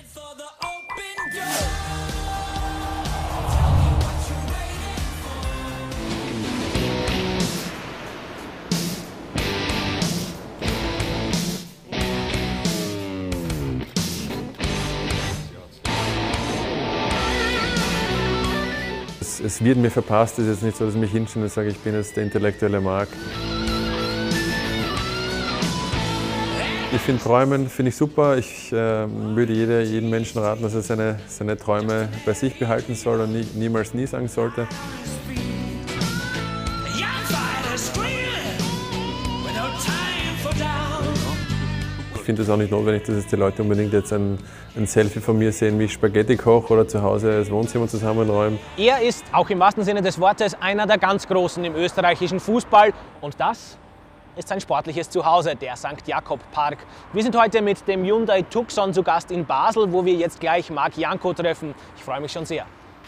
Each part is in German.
Es wird mir verpasst, es ist jetzt nicht so, dass ich mich hinstelle und sage, ich bin jetzt der intellektuelle Marc. Ich finde Träumen finde ich super. Ich würde jedem Menschen raten, dass er seine Träume bei sich behalten soll und niemals nie sagen sollte. Ich finde es auch nicht notwendig, dass jetzt die Leute unbedingt jetzt ein Selfie von mir sehen, wie ich Spaghetti koche oder zu Hause das Wohnzimmer zusammenräume. Er ist, auch im wahrsten Sinne des Wortes, einer der ganz Großen im österreichischen Fußball. Und das ist sein sportliches Zuhause, der St. Jakob Park. Wir sind heute mit dem Hyundai Tucson zu Gast in Basel, wo wir jetzt gleich Marc Janko treffen. Ich freue mich schon sehr.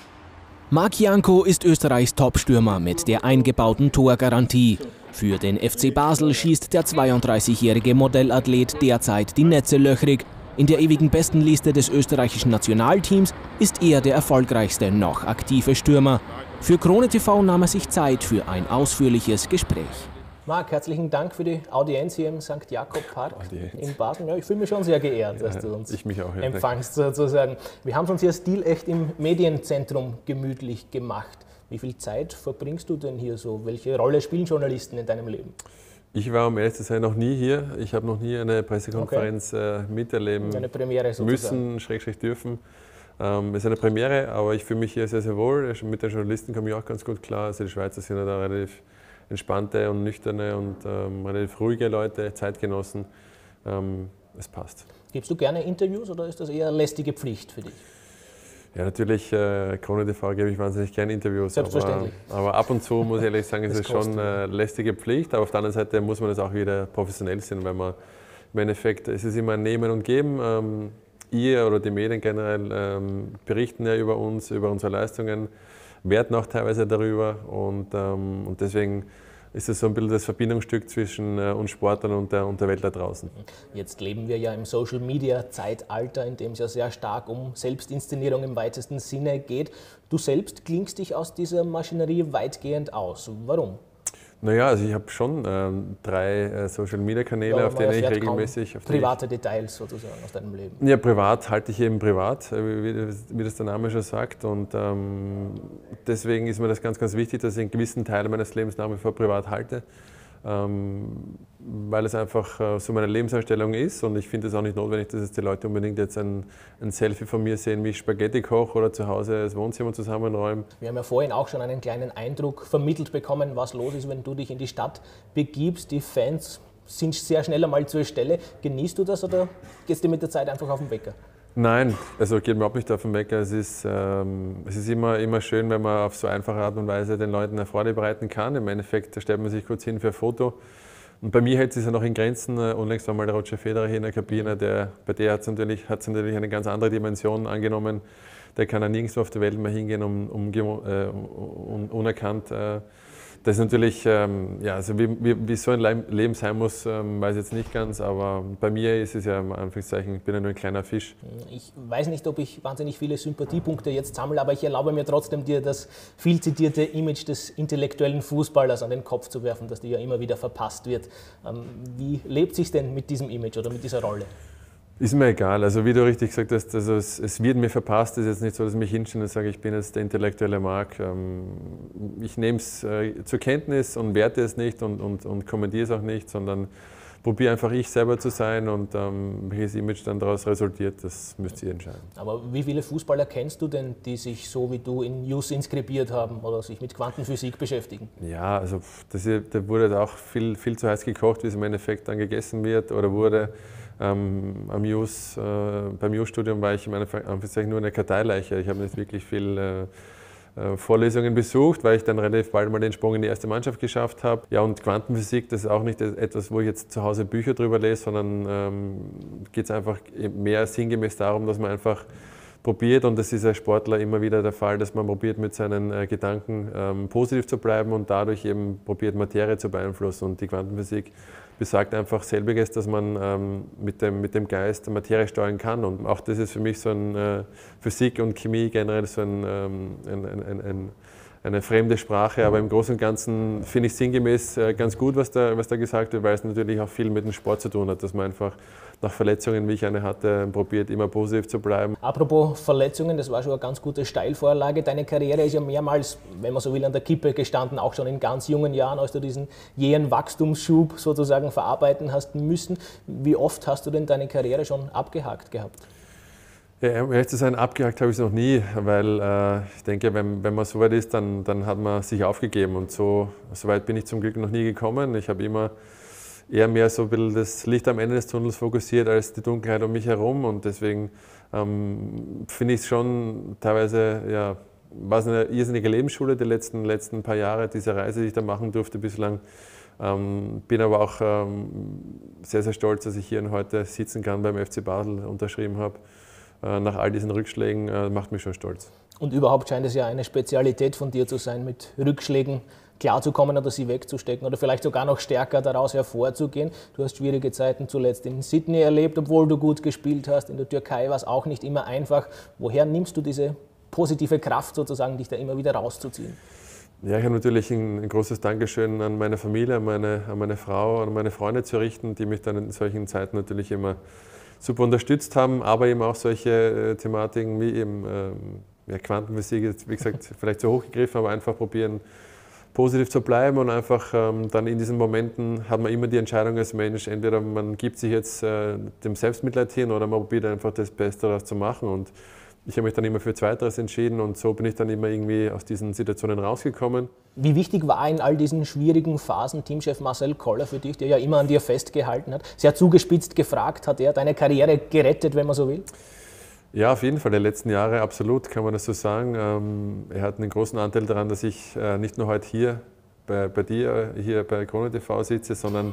Marc Janko ist Österreichs Topstürmer mit der eingebauten Torgarantie. Für den FC Basel schießt der 32-jährige Modellathlet derzeit die Netze löchrig. In der ewigen Bestenliste des österreichischen Nationalteams ist er der erfolgreichste noch aktive Stürmer. Für Krone TV nahm er sich Zeit für ein ausführliches Gespräch. Marc, herzlichen Dank für die Audienz hier im St. Jakob Park in Basel. Ja, ich fühle mich schon sehr geehrt, dass du uns empfangst, sozusagen. Wir haben es uns hier stilecht im Medienzentrum gemütlich gemacht. Wie viel Zeit verbringst du denn hier so? Welche Rolle spielen Journalisten in deinem Leben? Ich war, um ehrlich zu sein, noch nie hier. Ich habe noch nie eine Pressekonferenz miterleben eine Premiere müssen, Schrägstrich dürfen. Es ist eine Premiere, aber ich fühle mich hier sehr, sehr wohl. Mit den Journalisten komme ich auch ganz gut klar. Also die Schweizer sind ja da relativ entspannte und nüchterne und relativ ruhige Leute, Zeitgenossen. Es passt. Gibst du gerne Interviews oder ist das eher lästige Pflicht für dich? Ja, natürlich, Krone TV gebe ich wahnsinnig gerne Interviews. Selbstverständlich. Aber ab und zu, muss ich ehrlich sagen, ist es schon lästige Pflicht. Aber auf der anderen Seite muss man das auch wieder professionell sehen, weil man im Endeffekt, es ist immer ein Nehmen und Geben. Ihr oder die Medien generell berichten ja über uns, über unsere Leistungen, werten auch teilweise darüber. Und deswegen ist es so ein bisschen das Verbindungsstück zwischen uns Sportlern und der Welt da draußen. Jetzt leben wir ja im Social-Media-Zeitalter, in dem es ja sehr stark um Selbstinszenierung im weitesten Sinne geht. Du selbst klingst dich aus dieser Maschinerie weitgehend aus. Warum? Naja, also ich habe schon 3 Social-Media-Kanäle, auf denen ich regelmäßig... Private Details sozusagen aus deinem Leben. Ja, privat halte ich eben privat, wie das der Name schon sagt. Und deswegen ist mir das ganz, ganz wichtig, dass ich einen gewissen Teil meines Lebens nach wie vor privat halte. Weil es einfach so meine Lebenseinstellung ist und ich finde es auch nicht notwendig, dass jetzt die Leute unbedingt jetzt ein Selfie von mir sehen, wie ich Spaghetti koche oder zu Hause das Wohnzimmer zusammenräume. Wir haben ja vorhin auch schon einen kleinen Eindruck vermittelt bekommen, was los ist, wenn du dich in die Stadt begibst. Die Fans sind sehr schnell einmal zur Stelle. Genießt du das oder gehst du mit der Zeit einfach auf den Wecker? Nein, also geht mir überhaupt nicht auf den Wecker. Es ist immer schön, wenn man auf so einfache Art und Weise den Leuten eine Freude bereiten kann. Im Endeffekt stellt man sich kurz hin für ein Foto. Und bei mir hält es sich ja noch in Grenzen. Unlängst war mal der Roger Federer hier in der Kabine. Bei der hat es natürlich eine ganz andere Dimension angenommen. Der kann ja nirgendwo auf der Welt mehr hingehen, unerkannt. Das ist natürlich, also wie so ein Leben sein muss, weiß ich jetzt nicht ganz, aber bei mir ist es ja im Anführungszeichen, ich bin ja nur ein kleiner Fisch. Ich weiß nicht, ob ich wahnsinnig viele Sympathiepunkte jetzt sammle, aber ich erlaube mir trotzdem, dir das viel zitierte Image des intellektuellen Fußballers an den Kopf zu werfen, das dir ja immer wieder verpasst wird. Wie lebt sich denn mit diesem Image oder mit dieser Rolle? Ist mir egal. Also wie du richtig gesagt hast, also es wird mir verpasst. Es ist jetzt nicht so, dass ich mich hinstelle und sage, ich bin jetzt der intellektuelle Marc. Ich nehme es zur Kenntnis und werte es nicht und kommentiere es auch nicht, sondern probiere einfach ich selber zu sein und welches Image dann daraus resultiert, das müsst ihr entscheiden. Aber wie viele Fußballer kennst du denn, die sich so wie du in News inskribiert haben oder sich mit Quantenphysik beschäftigen? Ja, also da wurde auch viel zu heiß gekocht, wie es im Endeffekt dann gegessen wird oder wurde. Beim News-Studium war ich im Endeffekt nur eine Karteileiche. Ich habe nicht wirklich viel Vorlesungen besucht, weil ich dann relativ bald mal den Sprung in die erste Mannschaft geschafft habe. Ja, und Quantenphysik, das ist auch nicht etwas, wo ich jetzt zu Hause Bücher drüber lese, sondern geht es einfach mehr sinngemäß darum, dass man einfach probiert, und das ist als Sportler immer wieder der Fall, dass man probiert, mit seinen Gedanken positiv zu bleiben und dadurch eben probiert, Materie zu beeinflussen. Und die Quantenphysik besagt einfach selbiges, dass man mit dem Geist der Materie steuern kann. Und auch das ist für mich so ein Physik und Chemie generell so eine fremde Sprache, aber im Großen und Ganzen finde ich sinngemäß ganz gut, was da gesagt wird, weil es natürlich auch viel mit dem Sport zu tun hat, dass man einfach nach Verletzungen, wie ich eine hatte, probiert, immer positiv zu bleiben. Apropos Verletzungen, das war schon eine ganz gute Steilvorlage. Deine Karriere ist ja mehrmals, wenn man so will, an der Kippe gestanden, auch schon in ganz jungen Jahren, als du diesen jähen Wachstumsschub sozusagen verarbeiten hast müssen. Wie oft hast du denn deine Karriere schon abgehakt gehabt? Ja, um ehrlich zu sein, abgehakt habe ich es noch nie, weil ich denke, wenn man so weit ist, dann hat man sich aufgegeben und so weit bin ich zum Glück noch nie gekommen. Ich habe immer eher mehr so ein bisschen das Licht am Ende des Tunnels fokussiert als die Dunkelheit um mich herum und deswegen finde ich es schon teilweise, ja, war es eine irrsinnige Lebensschule die letzten paar Jahre, diese Reise, die ich da machen durfte bislang. Bin aber auch sehr, sehr stolz, dass ich hier und heute sitzen kann, beim FC Basel unterschrieben habe. Nach all diesen Rückschlägen macht mich schon stolz. Und überhaupt scheint es ja eine Spezialität von dir zu sein, mit Rückschlägen klarzukommen oder sie wegzustecken oder vielleicht sogar noch stärker daraus hervorzugehen. Du hast schwierige Zeiten zuletzt in Sydney erlebt, obwohl du gut gespielt hast. In der Türkei war es auch nicht immer einfach. Woher nimmst du diese positive Kraft sozusagen, dich da immer wieder rauszuziehen? Ja, ich habe natürlich ein großes Dankeschön an meine Familie, an meine Frau, an meine Freunde zu richten, die mich dann in solchen Zeiten natürlich immer super unterstützt haben, aber eben auch solche Thematiken wie eben Quantenphysik, wie gesagt, vielleicht zu hoch gegriffen, aber einfach probieren, positiv zu bleiben und einfach dann in diesen Momenten hat man immer die Entscheidung als Mensch, entweder man gibt sich jetzt dem Selbstmitleid hin oder man probiert einfach das Beste daraus zu machen und ich habe mich dann immer für Zweiteres entschieden und so bin ich dann immer irgendwie aus diesen Situationen rausgekommen. Wie wichtig war in all diesen schwierigen Phasen Teamchef Marcel Koller für dich, der ja immer an dir festgehalten hat? Sehr zugespitzt gefragt, hat er deine Karriere gerettet, wenn man so will? Ja, auf jeden Fall. Die letzten Jahre absolut, kann man das so sagen. Er hat einen großen Anteil daran, dass ich nicht nur heute hier bei dir, hier bei Krone TV sitze, sondern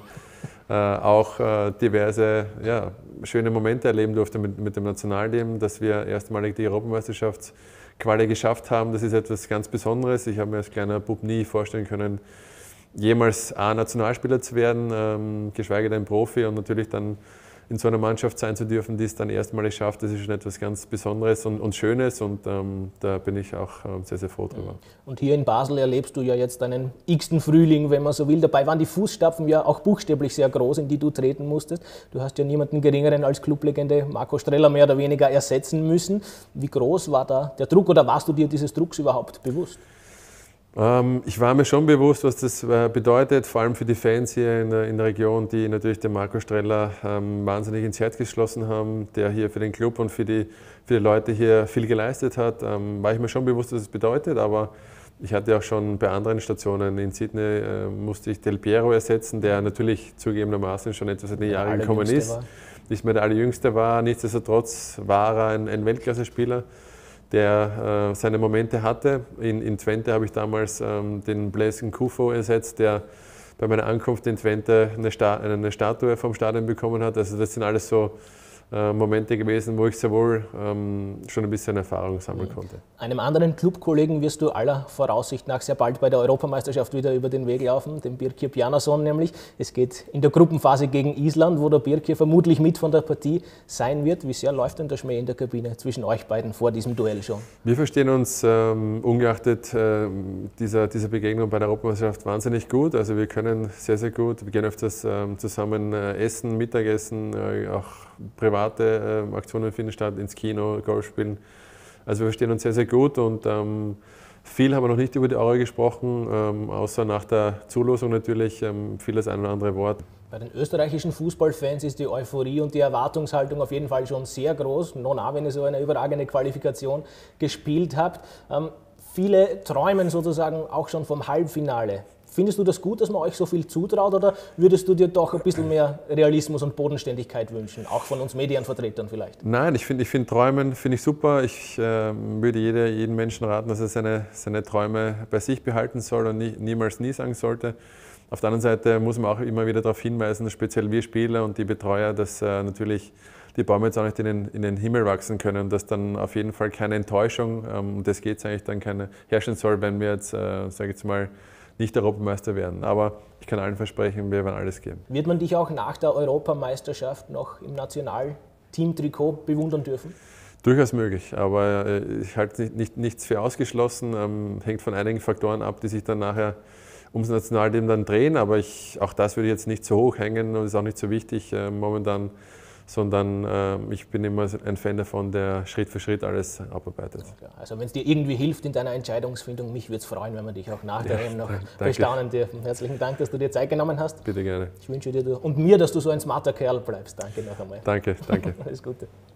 auch diverse schöne Momente erleben durfte mit dem Nationalteam, dass wir erstmalig die Europameisterschaftsquali geschafft haben. Das ist etwas ganz Besonderes. Ich habe mir als kleiner Bub nie vorstellen können, jemals A-Nationalspieler zu werden, geschweige denn Profi und natürlich dann in so einer Mannschaft sein zu dürfen, die es dann erstmalig schafft, das ist schon etwas ganz Besonderes und Schönes und da bin ich auch sehr, sehr froh drüber. Und hier in Basel erlebst du ja jetzt deinen x-ten Frühling, wenn man so will. Dabei waren die Fußstapfen ja auch buchstäblich sehr groß, in die du treten musstest. Du hast ja niemanden Geringeren als Clublegende Marco Streller mehr oder weniger ersetzen müssen. Wie groß war da der Druck oder warst du dir dieses Drucks überhaupt bewusst? Ich war mir schon bewusst, was das bedeutet, vor allem für die Fans hier in der Region, die natürlich den Marco Streller wahnsinnig ins Herz geschlossen haben, der hier für den Club und für die Leute hier viel geleistet hat. War ich mir schon bewusst, was es bedeutet, aber ich hatte auch schon bei anderen Stationen in Sydney, musste ich Del Piero ersetzen, der natürlich zugegebenermaßen schon etwas in die Jahre gekommen ist. Nicht mehr der Allerjüngste war, nichtsdestotrotz war er ein Weltklasse-Spieler, der seine Momente hatte. In Twente habe ich damals den Blaise Nkufo ersetzt, der bei meiner Ankunft in Twente eine Statue vom Stadion bekommen hat. Also das sind alles so Momente gewesen, wo ich sehr wohl schon ein bisschen Erfahrung sammeln konnte. Einem anderen Clubkollegen wirst du aller Voraussicht nach sehr bald bei der Europameisterschaft wieder über den Weg laufen, dem Birkir Bjarnason nämlich. Es geht in der Gruppenphase gegen Island, wo der Birkir vermutlich mit von der Partie sein wird. Wie sehr läuft denn der Schmäh in der Kabine zwischen euch beiden vor diesem Duell schon? Wir verstehen uns ungeachtet dieser Begegnung bei der Europameisterschaft wahnsinnig gut. Also wir können sehr, sehr gut, wir gehen öfters zusammen essen, Mittagessen, auch private Aktionen finden statt, ins Kino, Golf spielen. Also wir verstehen uns sehr, sehr gut und viel haben wir noch nicht über die Euro gesprochen, außer nach der Zulosung natürlich viel das ein oder andere Wort. Bei den österreichischen Fußballfans ist die Euphorie und die Erwartungshaltung auf jeden Fall schon sehr groß, non auch wenn ihr so eine überragende Qualifikation gespielt habt. Viele träumen sozusagen auch schon vom Halbfinale. Findest du das gut, dass man euch so viel zutraut oder würdest du dir doch ein bisschen mehr Realismus und Bodenständigkeit wünschen, auch von uns Medienvertretern vielleicht? Nein, ich finde Träumen finde ich super. Ich würde jedem Menschen raten, dass er seine Träume bei sich behalten soll und niemals nie sagen sollte. Auf der anderen Seite muss man auch immer wieder darauf hinweisen, speziell wir Spieler und die Betreuer, dass natürlich die Bäume jetzt auch nicht in den Himmel wachsen können, dass dann auf jeden Fall keine Enttäuschung, um das geht es eigentlich dann, keine herrschen soll, wenn wir jetzt, sage ich jetzt mal, nicht Europameister werden. Aber ich kann allen versprechen, wir werden alles geben. Wird man dich auch nach der Europameisterschaft noch im Nationalteam-Trikot bewundern dürfen? Durchaus möglich, aber ich halte nichts für ausgeschlossen. Hängt von einigen Faktoren ab, die sich dann nachher ums Nationalteam dann drehen. Aber auch das würde ich jetzt nicht so hoch hängen und ist auch nicht so wichtig momentan, sondern ich bin immer ein Fan davon, der Schritt für Schritt alles abarbeitet. Also wenn es dir irgendwie hilft in deiner Entscheidungsfindung, mich würde es freuen, wenn wir dich auch nach der EM noch bestaunen dürfen. Herzlichen Dank, dass du dir Zeit genommen hast. Bitte gerne. Ich wünsche dir und mir, dass du so ein smarter Kerl bleibst. Danke noch einmal. Danke, danke. Alles Gute.